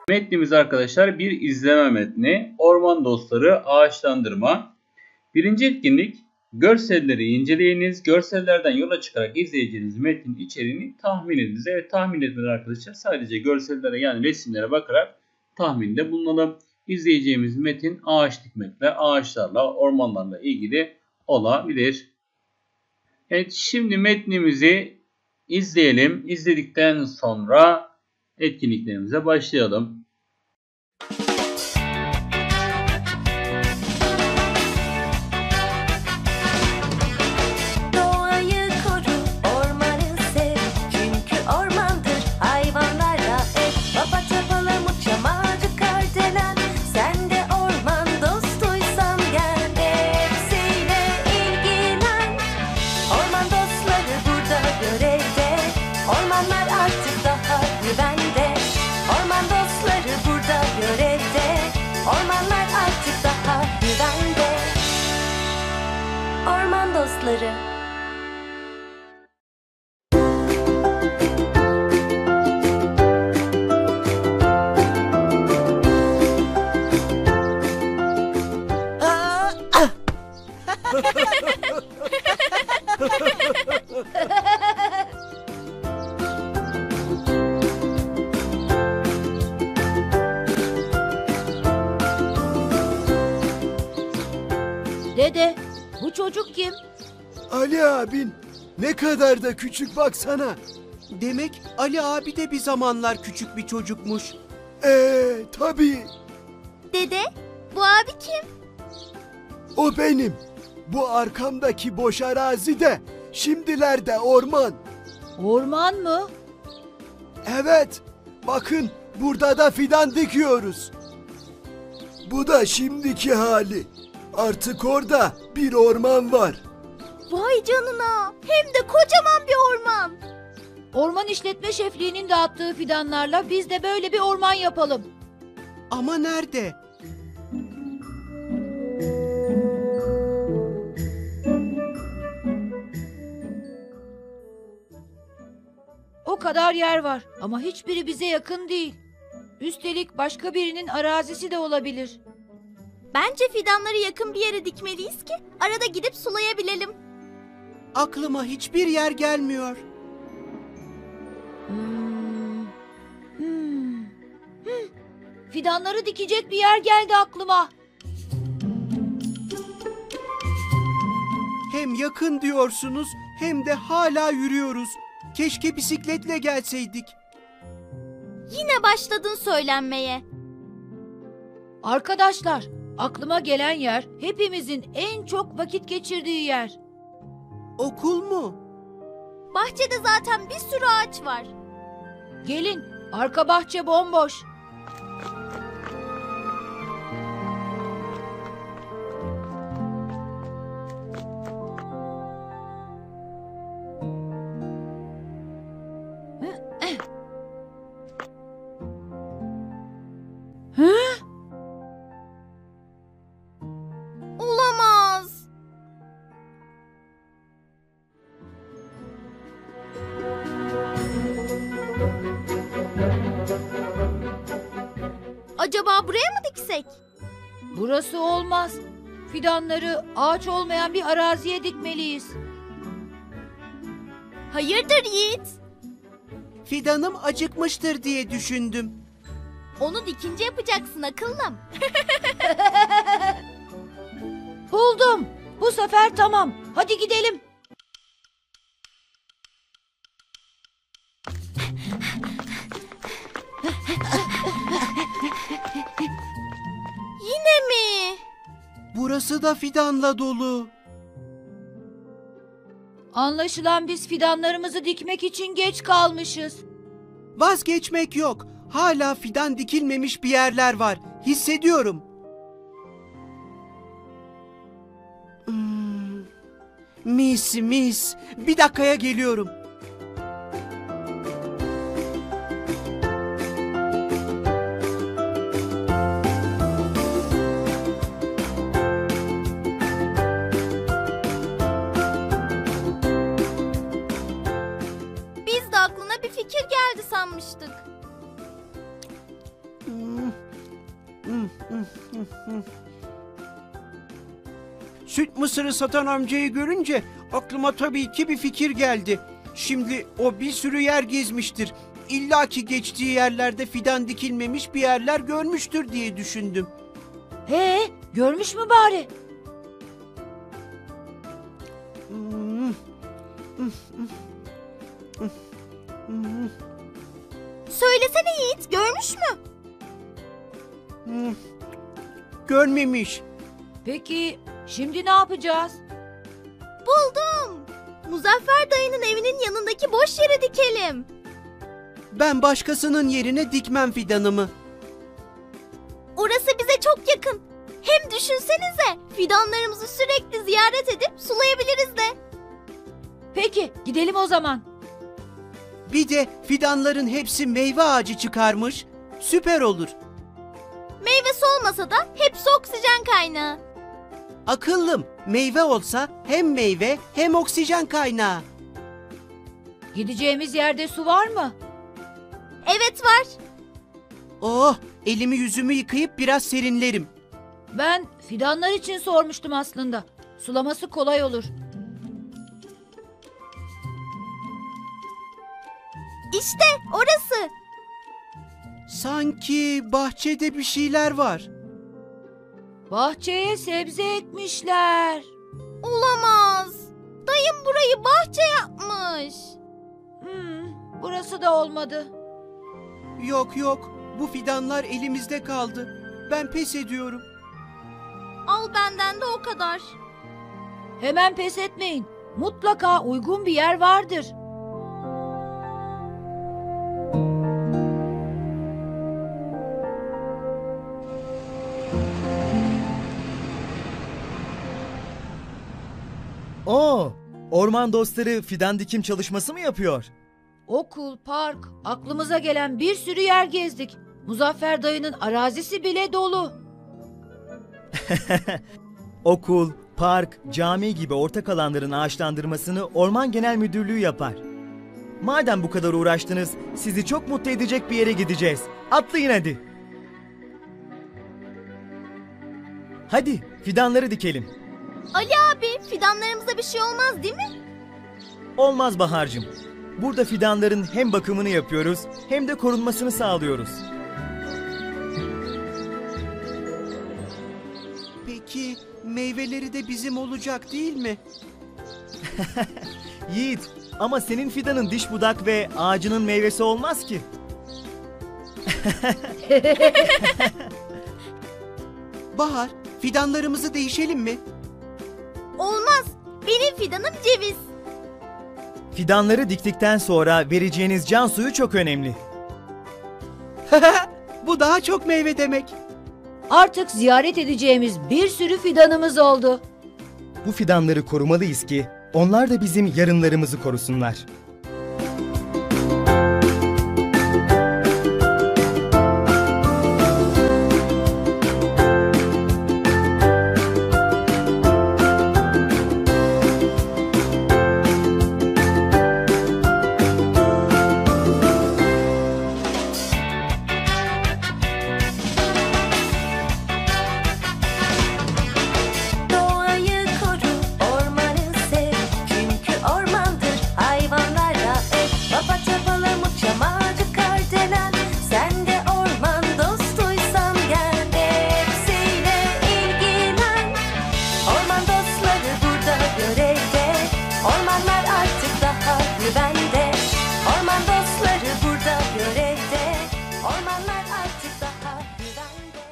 Metnimiz arkadaşlar bir izleme metni. Orman dostları ağaçlandırma. Birinci etkinlik görselleri inceleyiniz. Görsellerden yola çıkarak izleyeceğiniz metnin içeriğini tahmin ediniz. Evet, tahmin etmeden arkadaşlar sadece görsellere yani resimlere bakarak tahminde bulunalım. İzleyeceğimiz metin ağaç dikmekle, ağaçlarla, ormanlarla ilgili olabilir. Evet, şimdi metnimizi izleyelim. İzledikten sonra etkinliklerimize başlayalım. Doğayı koru, ormanı sev. Çünkü ormandır hayvanlarla ev. Papatya, palamut, çam ağacı, kardelen. Sen de orman dostuysan gel. Hepsiyle ilgilen. Orman dostları burada görevde. Ormanlar artık daha güvende. Orman dostları burada görevde. Ormanlar artık daha güvende. Orman dostları. Dede, bu çocuk kim? Ali abin ne kadar da küçük baksana. Demek Ali abi de bir zamanlar küçük bir çocukmuş. Tabii Dede, bu abi kim? o benim. Bu arkamdaki boş arazi de şimdilerde orman. Orman mı? Evet, bakın burada da fidan dikiyoruz. Bu da şimdiki hali. Artık orada bir orman var. Vay canına, hem de kocaman bir orman. Orman işletme şefliğinin dağıttığı fidanlarla biz de böyle bir orman yapalım. Ama nerede? O kadar yer var ama hiçbiri bize yakın değil. Üstelik başka birinin arazisi de olabilir. Bence fidanları yakın bir yere dikmeliyiz ki arada gidip sulayabilelim. Aklıma hiçbir yer gelmiyor. Fidanları dikecek bir yer geldi aklıma. Hem yakın diyorsunuz hem de hala yürüyoruz. Keşke bisikletle gelseydik. Yine başladın söylenmeye. Arkadaşlar, aklıma gelen yer hepimizin en çok vakit geçirdiği yer. Okul mu? Bahçede zaten bir sürü ağaç var. Gelin, arka bahçe bomboş. Olamaz. Acaba buraya mı diksek? Burası olmaz. Fidanları ağaç olmayan bir araziye dikmeliyiz. Hayırdır Yiğit? Fidanım acıkmıştır diye düşündüm. Onu dikince yapacaksın akıllım. Buldum. Bu sefer tamam. Hadi gidelim. Yine mi? Burası da fidanla dolu. Anlaşılan biz fidanlarımızı dikmek için geç kalmışız. Vazgeçmek yok. Hala fidan dikilmemiş bir yerler var. Hissediyorum. Mis mis. Bir dakikaya geliyorum. Biz de aklına bir fikir geldi sanmıştık. Süt mısırı satan amcayı görünce aklıma tabii ki bir fikir geldi. Şimdi o bir sürü yer gezmiştir. İlla ki geçtiği yerlerde fidan dikilmemiş bir yerler görmüştür diye düşündüm. Görmüş mü bari? Söylesene Yiğit, görmüş mü? Görmemiş. Peki şimdi ne yapacağız? Buldum. Muzaffer dayının evinin yanındaki boş yere dikelim. Ben başkasının yerine dikmem fidanımı. Orası bize çok yakın. Hem düşünsenize, fidanlarımızı sürekli ziyaret edip sulayabiliriz de. Peki gidelim o zaman. Bir de fidanların hepsi meyve ağacı çıkarmış. Süper olur. Meyvesi olmasa da hepsi oksijen kaynağı. Akıllım, meyve olsa hem meyve hem oksijen kaynağı. Gideceğimiz yerde su var mı? Evet var. Oh, elimi yüzümü yıkayıp biraz serinlerim. Ben fidanlar için sormuştum aslında. Sulaması kolay olur. İşte orası. Sanki bahçede bir şeyler var. Bahçeye sebze ekmişler. Olamaz. Dayım burayı bahçe yapmış. Burası da olmadı. Yok, bu fidanlar elimizde kaldı. Ben pes ediyorum. Al benden de o kadar. Hemen pes etmeyin. Mutlaka uygun bir yer vardır. Orman dostları fidan dikim çalışması mı yapıyor? Okul, park, aklımıza gelen bir sürü yer gezdik. Muzaffer dayının arazisi bile dolu. Okul, park, cami gibi ortak alanların ağaçlandırmasını Orman Genel Müdürlüğü yapar. Madem bu kadar uğraştınız, sizi çok mutlu edecek bir yere gideceğiz. Atlayın hadi. Hadi, fidanları dikelim. Ali abi, fidanlarımıza bir şey olmaz değil mi? Olmaz Bahar'cığım. Burada fidanların hem bakımını yapıyoruz hem de korunmasını sağlıyoruz. Peki meyveleri de bizim olacak değil mi? Yiğit, ama senin fidanın diş budak ve ağacının meyvesi olmaz ki. Bahar, fidanlarımızı değişelim mi? Olmaz. Benim fidanım ceviz. Fidanları diktikten sonra vereceğiniz can suyu çok önemli. Bu daha çok meyve demek. Artık ziyaret edeceğimiz bir sürü fidanımız oldu. Bu fidanları korumalıyız ki onlar da bizim yarınlarımızı korusunlar. Doğayı koru, ormanı sev. Çünkü ormandır hayvanlara ev. Papatya, palamut, çam ağacı, kardelen. Sen de orman dostuysan gel. Hepsiyle ilgilen. Orman dostları burada görevde. Ormanlar artık daha güvende. Orman dostları burada görevde. Ormanlar artık daha güvende.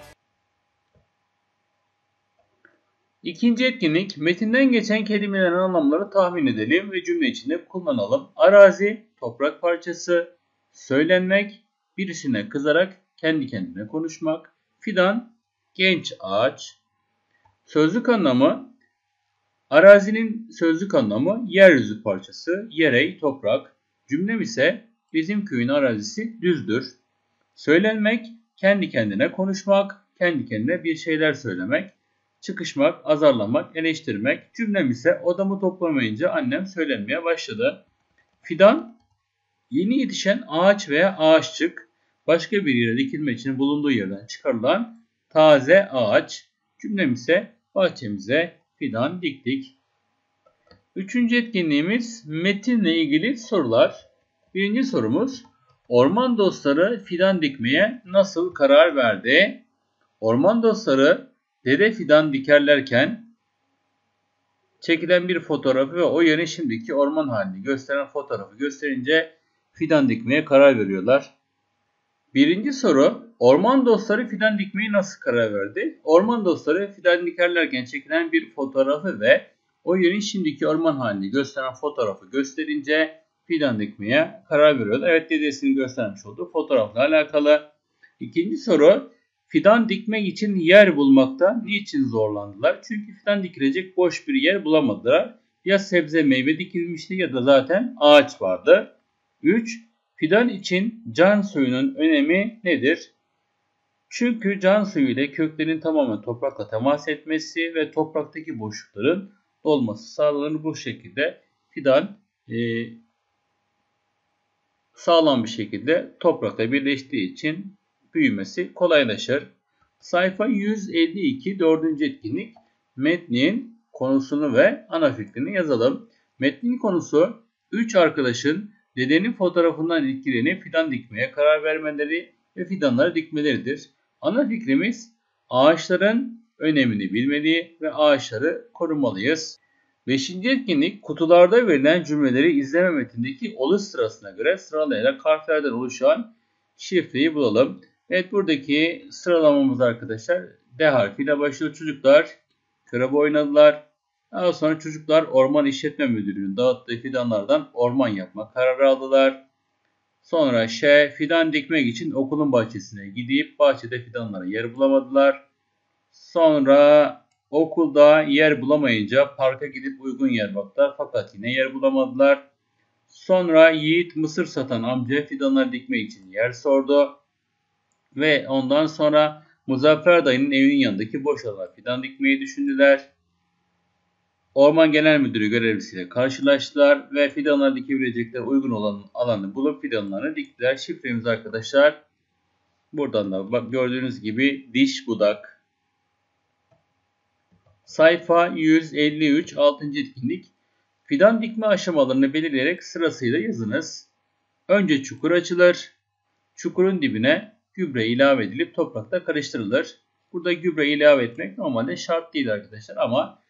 İkinci etkinlik, metinden geçen kelimelerin anlamları tahmin edelim ve cümle içinde kullanalım. Arazi, toprak parçası, söylenmek, birisine kızarak kendi kendine konuşmak, fidan, genç ağaç. Sözlük anlamı, arazinin sözlük anlamı yeryüzü parçası, yerey, toprak. Cümlem ise bizim köyün arazisi düzdür. Söylenmek, kendi kendine konuşmak, kendi kendine bir şeyler söylemek. Çıkışmak, azarlamak, eleştirmek. Cümlem ise odamı toplamayınca annem söylenmeye başladı. Fidan, yeni yetişen ağaç veya ağaççık, başka bir yere dikilmek için bulunduğu yerden çıkarılan taze ağaç. Cümlemiz ise bahçemize fidan diktik. Üçüncü etkinliğimiz metinle ilgili sorular. Birinci sorumuz, orman dostları fidan dikmeye nasıl karar verdi? Orman dostları dede fidan dikerlerken çekilen bir fotoğrafı ve o yerin şimdiki orman halini gösteren fotoğrafı gösterince fidan dikmeye karar veriyorlar. Birinci soru, orman dostları fidan dikmeye nasıl karar verdi? Orman dostları fidan dikerlerken çekilen bir fotoğrafı ve o yerin şimdiki orman halini gösteren fotoğrafı gösterince fidan dikmeye karar veriyorlar. Evet, dedesinin göstermiş olduğu fotoğrafla alakalı. İkinci soru, fidan dikmek için yer bulmakta niçin zorlandılar? Çünkü fidan dikilecek boş bir yer bulamadılar. Ya sebze meyve dikilmişti ya da zaten ağaç vardı. 3. Fidan için can suyunun önemi nedir? Çünkü can suyu ile köklerin tamamen toprakla temas etmesi ve topraktaki boşlukların dolması sağlanır. Bu şekilde fidan sağlam bir şekilde toprakla birleştiği için büyümesi kolaylaşır. Sayfa 152 4. etkinlik. Metnin konusunu ve ana fikrini yazalım. Metnin konusu 3 arkadaşın dedenin fotoğrafından etkilenip fidan dikmeye karar vermeleri ve fidanları dikmeleridir. Ana fikrimiz ağaçların önemini bilmeli ve ağaçları korumalıyız. 5. etkinlik, kutularda verilen cümleleri izleme metnindeki oluş sırasına göre sıralayarak harflerden oluşan şifreyi bulalım. Evet, buradaki sıralamamız arkadaşlar D harfiyle başlıyor. Çocuklar körebe oynadılar. Daha sonra çocuklar Orman İşletme Müdürlüğü'nün dağıttığı fidanlardan orman yapma kararı aldılar. Sonra fidan dikmek için okulun bahçesine gidip bahçede fidanlara yer bulamadılar. Sonra okulda yer bulamayınca parka gidip uygun yer baktılar fakat yine yer bulamadılar. Sonra Yiğit mısır satan amcaya fidanlar dikmek için yer sordu. Ve ondan sonra Muzaffer dayının evinin yanındaki boş alana fidan dikmeyi düşündüler. Orman Genel Müdürü görevlisiyle karşılaştılar ve fidanlar dikebilecekleri uygun olan alanı bulup fidanlarını diktiler. Şifremiz arkadaşlar buradan da bak gördüğünüz gibi diş budak. Sayfa 153 6. etkinlik. Fidan dikme aşamalarını belirleyerek sırasıyla yazınız. Önce çukur açılır. Çukurun dibine gübre ilave edilip toprakla karıştırılır. Burada gübre ilave etmek normalde şart değil arkadaşlar ama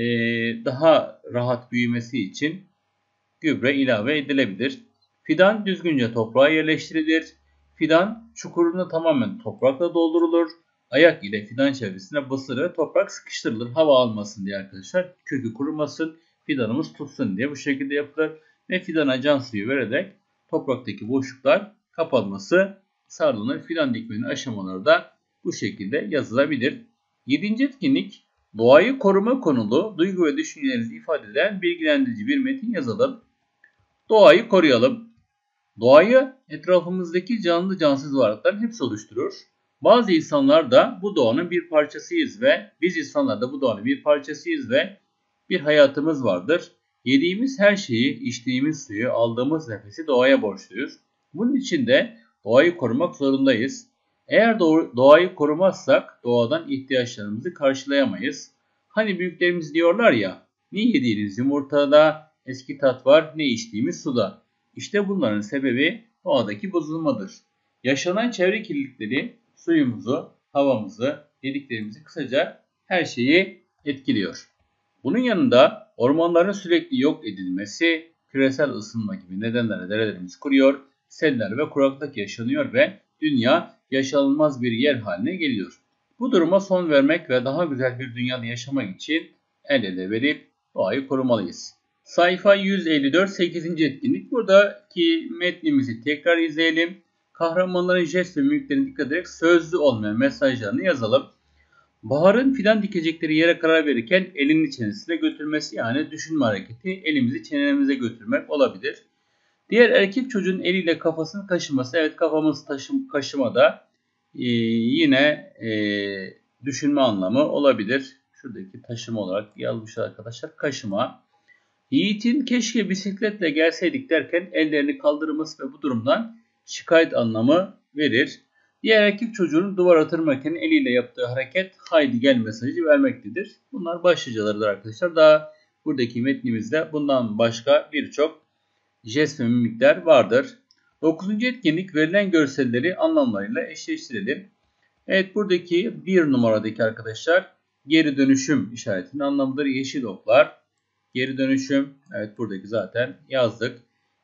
daha rahat büyümesi için gübre ilave edilebilir. Fidan düzgünce toprağa yerleştirilir. Fidan çukurunu tamamen toprakla doldurulur. Ayak ile fidan çevresine basılı toprak sıkıştırılır. Hava almasın diye arkadaşlar. Kökü kurumasın, fidanımız tutsun diye bu şekilde yapılır. Ve fidana can suyu vererek topraktaki boşluklar kapanması sağlanır. Fidan dikmenin aşamaları da bu şekilde yazılabilir. 7. etkinlik. Doğayı koruma konulu duygu ve düşüncelerinizi ifade eden bilgilendirici bir metin yazalım. Doğayı koruyalım. Doğayı etrafımızdaki canlı cansız varlıkların hepsi oluşturur. Bazı insanlar da bu doğanın bir parçasıyız ve biz insanlar da bu doğanın bir parçasıyız ve bir hayatımız vardır. Yediğimiz her şeyi, içtiğimiz suyu, aldığımız nefesi doğaya borçluyuz. Bunun için de doğayı korumak zorundayız. Eğer doğayı korumazsak doğadan ihtiyaçlarımızı karşılayamayız. Hani büyüklerimiz diyorlar ya, ne yediğiniz yumurtada eski tat var, ne içtiğimiz suda. İşte bunların sebebi doğadaki bozulmadır. Yaşanan çevre kirlilikleri suyumuzu, havamızı, yediklerimizi, kısaca her şeyi etkiliyor. Bunun yanında ormanların sürekli yok edilmesi, küresel ısınma gibi nedenlerle derelerimiz kuruyor, seller ve kuraklık yaşanıyor ve dünya yaşanılmaz bir yer haline geliyor. Bu duruma son vermek ve daha güzel bir dünyada yaşamak için el ele verip doğayı korumalıyız. Sayfa 154 8. etkinlik. Buradaki metnimizi tekrar izleyelim. Kahramanların jest ve mimiklerine dikkat ederek sözlü olmayan mesajlarını yazalım. Bahar'ın fidan dikecekleri yere karar verirken elini çenesine götürmesi, yani düşünme hareketi, elimizi çenemize götürmek olabilir. Diğer erkek çocuğun eliyle kafasını kaşıması, evet kafamız kaşımada yine düşünme anlamı olabilir. Şuradaki taşıma olarak yazmışlar arkadaşlar, kaşıma. Yiğit'in keşke bisikletle gelseydik derken ellerini kaldırması ve bu durumdan şikayet anlamı verir. Diğer erkek çocuğun duvara tırmanırken eliyle yaptığı hareket haydi gel mesajı vermektedir. Bunlar başlıcalarıdır arkadaşlar. Daha buradaki metnimizde bundan başka birçok jest ve mimikler vardır. 9. etkinlik verilen görselleri anlamlarıyla eşleştirelim. Evet, buradaki 1 numaradaki arkadaşlar geri dönüşüm işaretinin anlamıdır. Yeşil oklar. Geri dönüşüm. Evet, buradaki zaten yazdık.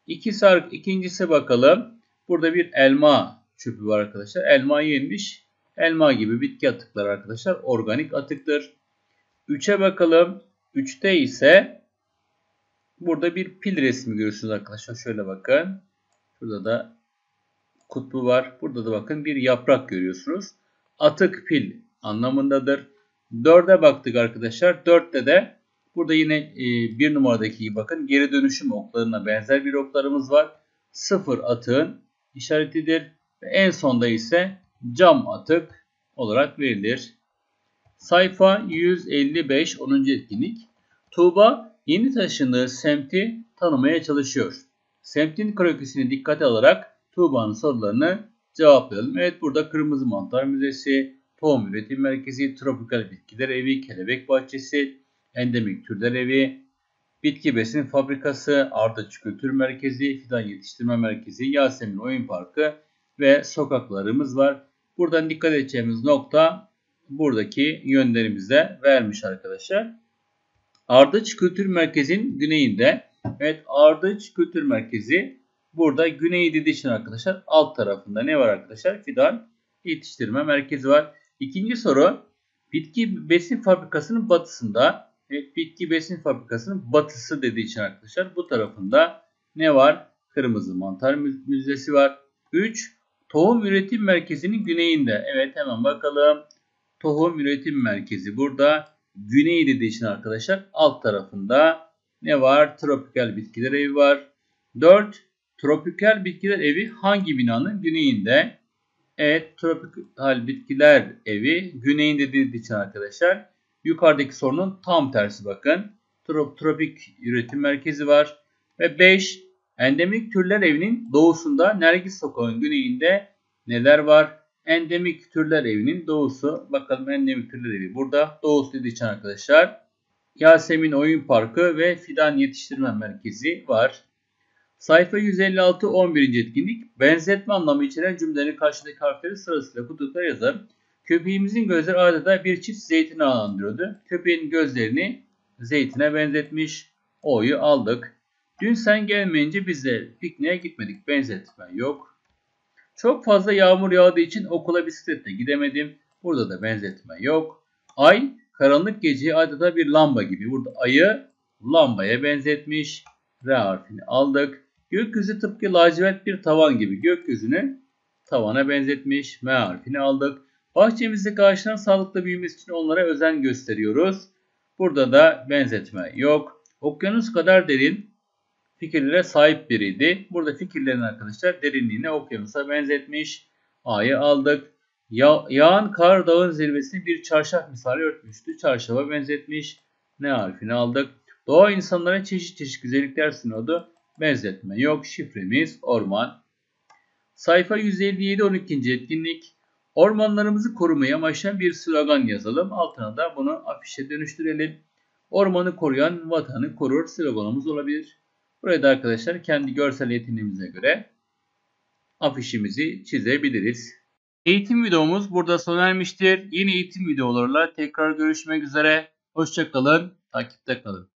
İkincisi bakalım. Burada bir elma çöpü var arkadaşlar. Elma yenmiş. Elma gibi bitki atıkları arkadaşlar organik atıktır. 3'e bakalım. 3'te ise burada bir pil resmi görüyorsunuz arkadaşlar. Şöyle bakın. Burada da kutbu var. Burada da bakın bir yaprak görüyorsunuz. Atık pil anlamındadır. 4'e baktık arkadaşlar. 4'te de burada yine 1 numaradaki gibi bakın geri dönüşüm oklarına benzer bir oklarımız var. 0 atığın işaretidir. Ve en sonda ise cam atık olarak verilir. Sayfa 155 10. etkinlik. Tuğba yeni taşındığı semti tanımaya çalışıyor. Semtin krokisini dikkate alarak Tuğba'nın sorularını cevaplayalım. Evet, burada Kırmızı Mantar Müzesi, Tohum Üretim Merkezi, Tropikal Bitkiler Evi, Kelebek Bahçesi, Endemik Türler Evi, Bitki Besin Fabrikası, Ardaç Kültür Merkezi, Fidan Yetiştirme Merkezi, Yasemin Oyun Parkı ve sokaklarımız var. Buradan dikkat edeceğimiz nokta buradaki yönlerimizde vermiş arkadaşlar. Ardaç Kültür Merkezi'nin güneyinde. Evet, Ardaç Kültür Merkezi burada güney dediği için arkadaşlar alt tarafında ne var arkadaşlar? Fidan Yetiştirme Merkezi var. İkinci soru Bitki Besin Fabrikası'nın batısında. Evet, Bitki Besin Fabrikası'nın batısı dediği için arkadaşlar bu tarafında ne var? Kırmızı Mantar Müzesi var. 3. Tohum Üretim Merkezi'nin güneyinde. Evet, hemen bakalım. Tohum Üretim Merkezi burada. Güney dediği için arkadaşlar alt tarafında ne var? Tropikal Bitkiler Evi var. 4. Tropikal Bitkiler Evi hangi binanın güneyinde? Evet, Tropikal Bitkiler Evi güneyinde dediği için arkadaşlar yukarıdaki sorunun tam tersi bakın. Tropik Üretim Merkezi var. Ve 5. Endemik Türler Evi'nin doğusunda Nergis Sokağı'nın güneyinde neler var? Endemik Türler Evi'nin doğusu. Bakalım Endemik Türler Evi burada. Doğusu dediği için arkadaşlar Yasemin Oyun Parkı ve Fidan Yetiştirme Merkezi var. Sayfa 156 11. etkinlik. Benzetme anlamı içeren cümlelerin karşıdaki harfleri sırasıyla kutucuklara yazalım. Köpeğimizin gözleri adeta bir çift zeytini andırıyordu. Köpeğin gözlerini zeytine benzetmiş. O'yu aldık. Dün sen gelmeyince biz de pikniğe gitmedik. Benzetme yok. Çok fazla yağmur yağdığı için okula bisikletle gidemedim. Burada da benzetme yok. Ay karanlık geceyi adeta bir lamba gibi. Burada ayı lambaya benzetmiş. R harfini aldık. Gökyüzü tıpkı lacivert bir tavan gibi. Gökyüzünü tavana benzetmiş. M harfini aldık. Bahçemizde ağaçların sağlıklı büyümesi için onlara özen gösteriyoruz. Burada da benzetme yok. Okyanus kadar derin fikirlere sahip biriydi. Burada fikirlerin arkadaşlar derinliğine okyanusa benzetmiş. A'yı aldık. Yağan kar dağın zirvesini bir çarşaf misali örtmüştü. Çarşafa benzetmiş. N harfini aldık. Doğa insanlara çeşit çeşit güzellikler sunuyordu. Benzetme yok. Şifremiz orman. Sayfa 157 12. etkinlik. Ormanlarımızı korumayı amaçlayan bir slogan yazalım. Altına da bunu afişe dönüştürelim. Ormanı koruyan vatanı korur sloganımız olabilir. Buraya da arkadaşlar kendi görsel yeteneğimize göre afişimizi çizebiliriz. Eğitim videomuz burada sona ermiştir. Yeni eğitim videolarıyla tekrar görüşmek üzere. Hoşça kalın, takipte kalın.